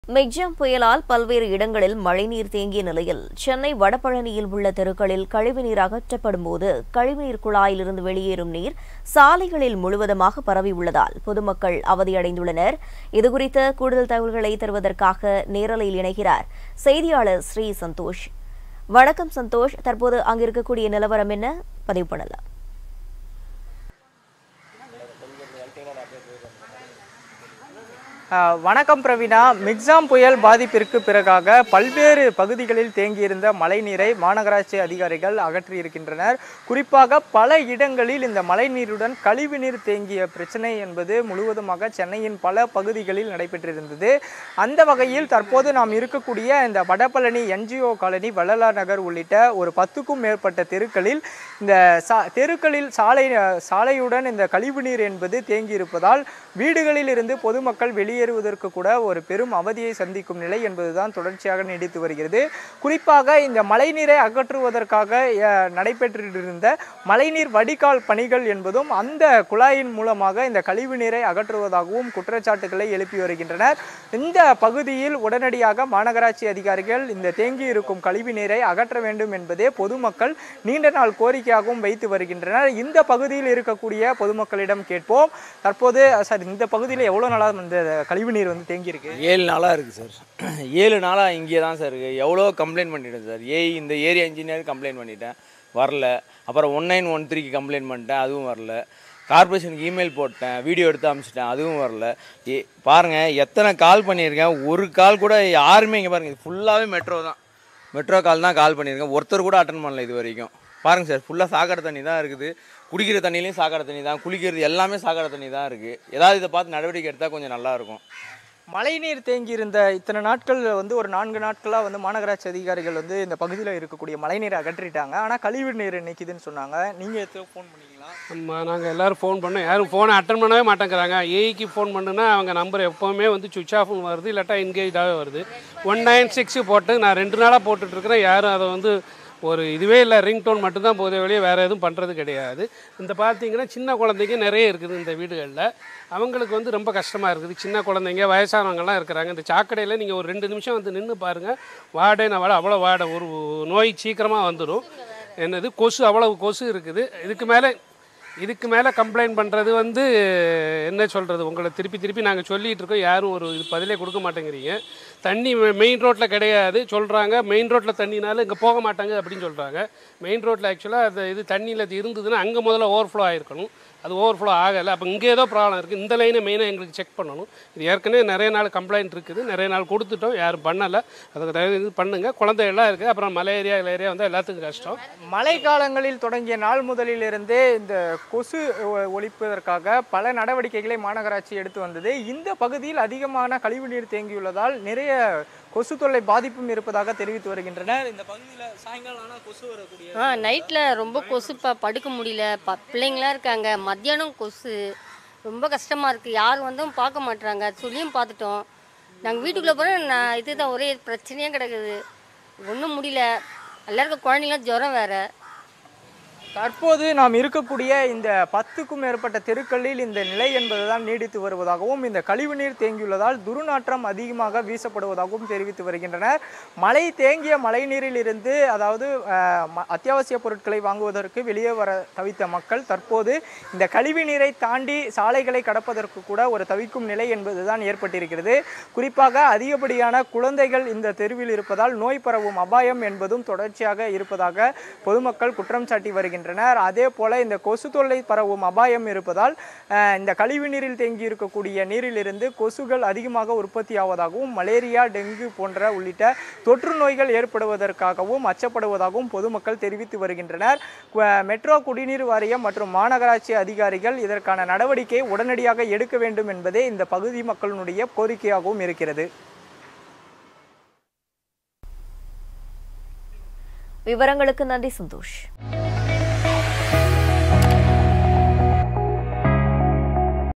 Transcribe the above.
மெக்ஜாம் புயலால் பல்வேறு இடங்களில் மழைநீர் தேங்கிய நிலையில் சென்னை வடபழனியில் உள்ள தெருக்களில் கழிவுநீர் அகற்றப்படும் போது கழிவுநீர் குழாயிலிருந்து வெளியேறும் நீர் சாலைகளில் முழுவதுமாக பரவியுள்ளதால் பொதுமக்கள் அவதியடைந்துள்ளனர். இதுகுறித்த கூடுதல் தகவல்களை தருவதற்காக நேரலையில் இணைகிறார் செய்தியாளர் ஸ்ரீ சந்தோஷ். வணக்கம் சந்தோஷ், தற்போது அங்கிருக்கக்கூடிய நிலவரம் என்ன? பதிவு பண்ணலாம். வணக்கம் பிரவீனா. மெக்ஜாம் புயல் பாதிப்பிற்கு பிறகாக பல்வேறு பகுதிகளில் தேங்கியிருந்த மழைநீரை மாநகராட்சி அதிகாரிகள் அகற்றியிருக்கின்றனர். குறிப்பாக பல இடங்களில் இந்த மழைநீருடன் கழிவுநீர் தேங்கிய பிரச்சனை என்பது முழுவதுமாக சென்னையின் பல பகுதிகளில் நடைபெற்றிருந்தது. அந்த வகையில் தற்போது நாம் இருக்கக்கூடிய இந்த வடபழனி என்ஜிஓ காலனி, வள்ளலார் நகர் உள்ளிட்ட ஒரு 10க்கும் மேற்பட்ட தெருக்களில் இந்த தெருக்களில் சாலையுடன் இந்த கழிவுநீர் என்பது தேங்கியிருப்பதால் வீடுகளில் இருந்து பொதுமக்கள் வெளியேறுவதற்கு கூட ஒரு பெரும் அவதியை சந்திக்கும் நிலை என்பதுதான் தொடர்ச்சியாக நீடித்து வருகிறது. குறிப்பாக இந்த மழைநீரை அகற்றுவதற்காக நடைபெற்றிருந்த மழைநீர் வடிகால் பணிகள் என்பதும் அந்த குழாயின் மூலமாக இந்த கழிவு நீரை அகற்றுவதாகவும் குற்றச்சாட்டுகளை எழுப்பி வருகின்றனர். இந்த பகுதியில் உடனடியாக மாநகராட்சி அதிகாரிகள் இந்த தேங்கி இருக்கும் கழிவு நீரை அகற்ற வேண்டும் என்பதே பொதுமக்கள் நீண்ட நாள் கோரிக்கையாகவும் வைத்து வருகின்றனர். இந்த பகுதியில் இருக்கக்கூடிய பொதுமக்களிடம் கேட்போம். தற்போது சார், இந்த பகுதியில் எவ்வளோ நாளாக இந்த கழிவு நீர் வந்து தேங்கி இருக்கு? 7 நாளாக இருக்குது சார். 7 நாளாக இங்கே தான் சார் இருக்குது. எவ்வளோ கம்ப்ளைண்ட் பண்ணிட்டேன் சார். இந்த ஏரியா இன்ஜினியர் கம்ப்ளைண்ட் பண்ணிட்டேன், வரல. அப்புறம் 1913க்கு கம்ப்ளைண்ட் பண்ணிட்டேன், அதுவும் வரல. கார்பரேஷனுக்கு இமெயில் போட்டேன், வீடியோ எடுத்து அனுப்பிச்சிட்டேன், அதுவும் வரல. பாருங்கள், எத்தனை கால் பண்ணியிருக்கேன், ஒரு கால் கூட யாருமே இங்கே பாருங்கள், இது ஃபுல்லாகவே மெட்ரோ கால் தான் கால் பண்ணியிருக்கேன். ஒருத்தர் கூட அட்டன் பண்ணல இது வரைக்கும். பாருங்கள் சார், ஃபுல்லாக சாக்கடை தண்ணி தான் இருக்குது. குடிக்கிற தண்ணிலையும் சாக்கடை தண்ணி தான், குளிக்கிறது எல்லாமே சாக்கடை தண்ணி தான் இருக்குது. ஏதாவது இதை பார்த்து நடவடிக்கை எடுத்தால் கொஞ்சம் நல்லாயிருக்கும். மழைநீர் தேங்கியிருந்த இத்தனை நாட்கள் வந்து ஒரு 4 நாட்களாக வந்து மாநகராட்சி அதிகாரிகள் வந்து இந்த பகுதியில் இருக்கக்கூடிய மழைநீரை அகற்றிட்டாங்க. ஆனால் கழிவு நீர் நிற்கிதுன்னு சொன்னாங்க. நீங்கள் எத்தனை ஃபோன் பண்ணிங்களா? நாங்கள் எல்லோரும் ஃபோன் பண்ணோம், யாரும் ஃபோனை அட்டன் பண்ணவே மாட்டேங்கிறாங்க. ஏஐக்கு ஃபோன் பண்ணுன்னா அவங்க நம்பர் எப்போவுமே வந்து சுவிச் ஆஃப்னு வருது, இல்லாட்டா என்கேஜாகவே வருது. 196 போட்டு நான் 2 நாளாக போட்டுட்ருக்கிறேன். யாரும் அதை வந்து ஒரு இதுவே இல்லை, ரிங்டோன் மட்டும்தான் போதே வழியே வேறு எதுவும் பண்ணுறது கிடையாது. இந்த பார்த்திங்கன்னா சின்ன குழந்தைங்க நிறைய இருக்குது இந்த வீடுகளில். அவங்களுக்கு வந்து ரொம்ப கஷ்டமாக இருக்குது. சின்ன குழந்தைங்க, வயசானவங்கலாம் இருக்கிறாங்க. இந்த சாக்கடையில் நீங்கள் ஒரு 2 நிமிஷம் வந்து நின்று பாருங்கள், அவ்வளோ வாடை, ஒரு நோய் சீக்கிரமாக வந்துடும். என்னது கொசு, அவ்வளவு கொசு இருக்குது. இதுக்கு மேலே கம்ப்ளைண்ட் பண்ணுறது வந்து என்ன சொல்கிறது, உங்களை திருப்பி நாங்கள் சொல்லிகிட்டு இருக்கோம், யாரும் ஒரு பதிலே கொடுக்க மாட்டேங்கிறீங்க. தண்ணி மெயின் ரோட்டில் கிடையாது சொல்கிறாங்க. மெயின் ரோட்டில் தண்ணினாலும் இங்கே போக மாட்டாங்க அப்படின்னு சொல்கிறாங்க. மெயின் ரோட்டில் ஆக்சுவலாக அது இது தண்ணியில் இருந்ததுன்னா அங்கே முதல்ல ஓவர்ஃப்ளோ ஆகிருக்கணும். அது ஓவர்ஃப்ளோ ஆகலை. அப்போ இங்கே ஏதோ ப்ராப்ளம் இருக்குது. இந்த லைனை மெயினாக எங்களுக்கு செக் பண்ணணும். இது ஏற்கனவே நிறைய நாள் கம்ப்ளைண்ட் இருக்குது, நிறைய நாள் கொடுத்துட்டோம், யாரும் பண்ணலை. அதுக்கு இது பண்ணுங்கள். குழந்தைகள்லாம் இருக்குது. அப்புறம் மலேரியா வந்து எல்லாத்துக்கும் கஷ்டம். மழை காலங்களில் தொடங்கிய நாள் முதலிலிருந்தே இந்த கொசு ஒழிப்பதற்காக பல நடவடிக்கைகளை மாநகராட்சி எடுத்து வந்தது. இந்த பகுதியில் அதிகமான கழிவுநீர் தேங்கியுள்ளதால் நிறைய கொசு தொல்லை பாதிப்பும் இருப்பதாக தெரிவித்து வருகின்றனர். இந்த பகுதியில் சாயங்காலம் ஆனால் கொசு வரக்கூடிய நைட்டில் ரொம்ப கொசு, படுக்க முடியல. பிள்ளைங்களாம் இருக்காங்க. மத்தியானம் கொசு ரொம்ப கஷ்டமாக இருக்குது. யாரும் வந்தும் பார்க்க மாட்டுறாங்க. சொல்லியும் பார்த்துட்டோம். நாங்கள் வீட்டுக்குள்ளே போனால் இதுதான் ஒரே பிரச்சனையாக கிடக்குது. ஒன்றும் முடியல. எல்லாருக்கும் குழந்தைங்களாம் ஜுரம் வேறு. தற்போது நாம் இருக்கக்கூடிய இந்த 10க்கும் மேற்பட்ட தெருக்களில் இந்த நிலை என்பதுதான் நீடித்து வருவதாகவும், இந்த கழிவுநீர் தேங்கியுள்ளதால் துர்நாற்றம் அதிகமாக வீசப்படுவதாகவும் தெரிவித்து வருகின்றனர். மழை தேங்கிய மழைநீரில் இருந்து, அதாவது அத்தியாவசிய பொருட்களை வாங்குவதற்கு வெளியே வர தவித்த மக்கள் தற்போது இந்த கழிவு நீரை தாண்டி சாலைகளை கடப்பதற்கு கூட ஒரு தவிக்கும் நிலை என்பதுதான் ஏற்பட்டிருக்கிறது. குறிப்பாக அதிகப்படியான குழந்தைகள் இந்த தெருவில் இருப்பதால் நோய் பரவும் அபாயம் என்பதும் தொடர்ச்சியாக இருப்பதாக பொதுமக்கள் குற்றம் சாட்டி வருகின்றனர். அதே போல இந்த கொசு தொல்லை பரவும் அபாயம் இருப்பதால் இந்த கழிவு நீரில் தேங்கி இருக்கக்கூடிய நீரிலிருந்து கொசுகள் அதிகமாக உற்பத்தி ஆவதாகவும், மலேரியா, டெங்கு போன்ற உள்ளிட்ட தொற்று நோய்கள் ஏற்படுவதற்காகவும் அச்சப்படுவதாகவும் பொதுமக்கள் தெரிவித்து வருகின்றனர். மெட்ரோ குடிநீர் வாரியம் மற்றும் மாநகராட்சி அதிகாரிகள் இதற்கான நடவடிக்கையை உடனடியாக எடுக்க வேண்டும் என்பதே இந்த பகுதி மக்களுடைய கோரிக்கையாகவும் இருக்கிறது. விவரங்களுக்கு நன்றி சந்தோஷ்.